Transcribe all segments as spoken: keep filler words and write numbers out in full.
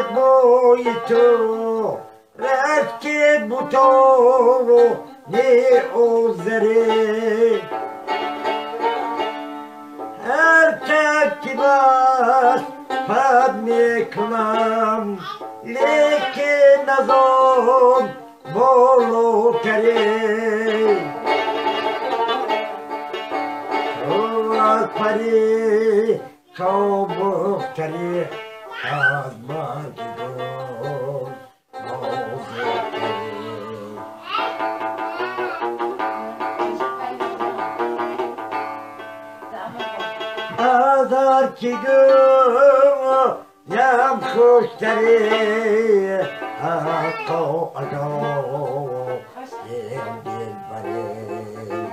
موی تو رفت که بوتا و نه اوزره هر تکی بس پد میکنم لیکن از آن بالاتره تو از پری کابوتری از مردگان از هر کی گم یم خوشتری حقا اگا یم دل بره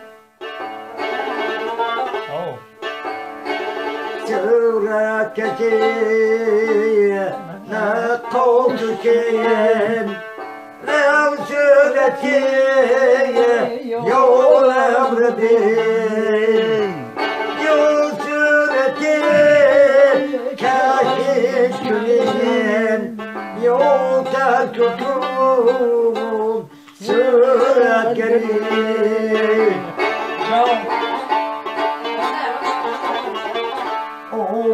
صورت کشی نقاط کشیم رو صورتی یولم ردیم یو صورتی کشی کنیم یو ترک کن صورت گریم او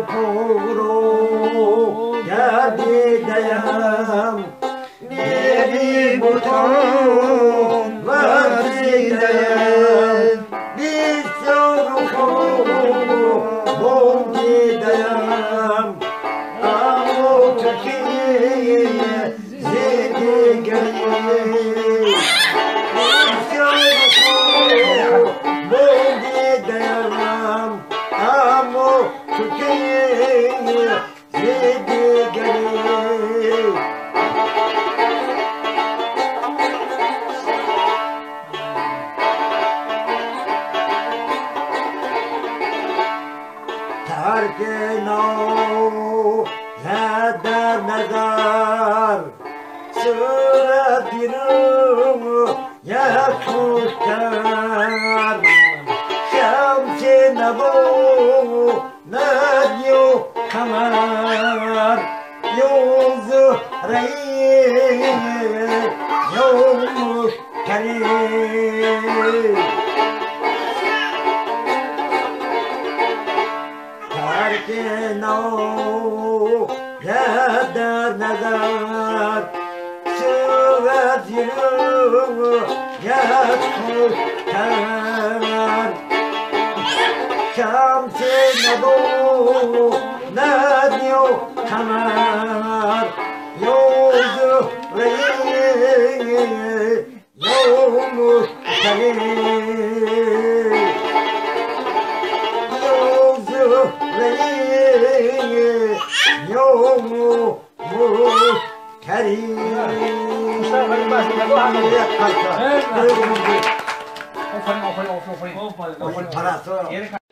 پورو گردیدیم نیری بوتان وزیدیم بیسر خون بوندیدیم امو تکی زیدیگیم بیسر خون بوندیدیم امو تکی زیدیگیم ترک نو در نظر صورتی رو یک خوشتر شمس نبو ندیو کمر یو زهره یو مشتری ترک نو در نظر صورتی رو یک خوشتر شمس نبو ندیو کمر یو زهره یو مشتری يوم مشتري